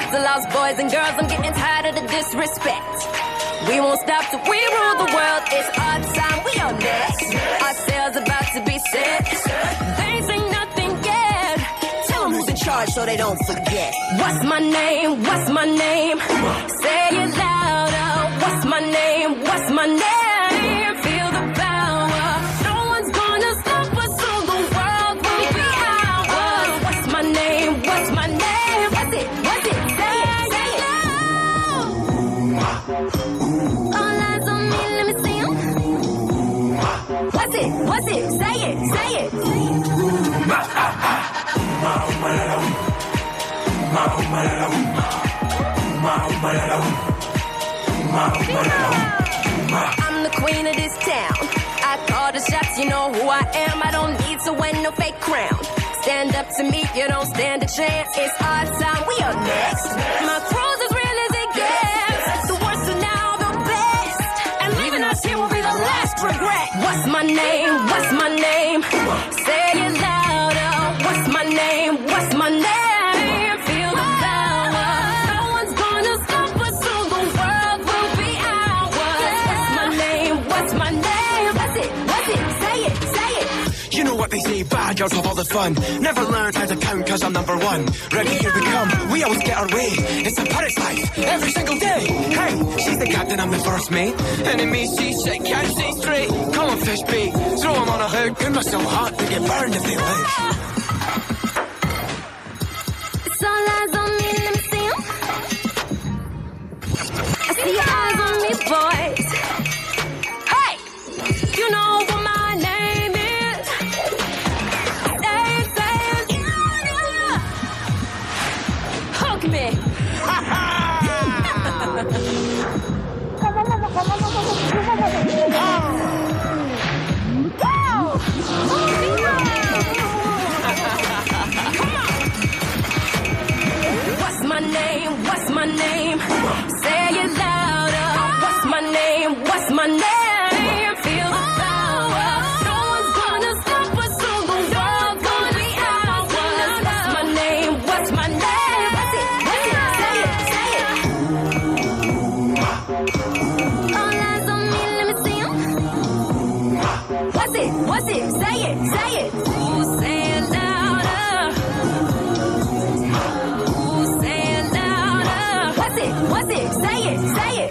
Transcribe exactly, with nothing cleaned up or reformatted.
out to lost boys and girls, I'm getting tired of the disrespect. We won't stop till we rule the world. It's our time, we are next. Our sails about to be set. They ain't saying nothing yet. Tell them who's in charge so they don't forget. What's my name? What's my name? Say it louder. What's my name? What's my name? Feel the power. No one's gonna stop us, so the world will be ours. What's my name? What's my name? What's it? What's it? Say it, say it. All eyes on me, let me see 'em. What's it? What's it? Say it, say it. I'm the queen of this town. I call the shots, you know who I am. I don't need to wear no fake crown. Stand up to me, you don't stand a chance. It's our time, we are next. My crew's as real as it gets. The worst are now the best. And leaving us here will be the last regret. What's my name? What's my name? Say it louder. What's my name? What's my name? Feel the power. No one's gonna stop us, so the world will be ours. What's my name? What's my name? What's it? What's it? Say it, say it. You know what they say, bad girls have all the fun. Never learned how to count cause I'm number one. Ready, here we come, we always get our way. It's a pirate's life, every single day. Hey, she's the captain, I'm the first mate. Enemies see sick, can't see straight. Call them fish bait, throw them on a hook. Good must so hot, they get burned if they live. It's all eyes on me, let me see 'em. I see your eyes on me, boys. Hey, you know what my name is. Say it, say it. Hook me. What's my name? What's my name? Say it louder. What's my name? What's my name? Feel the power. No one's gonna stop us, so the world gonna be ours. What's my name? What's my name? What's it? What's it? Say it, say it. All eyes on me, let me see 'em. What's it? What's it? Say it, say it. Ooh, say it louder. Ooh, say it louder. What's it? What's it? Say it, say it.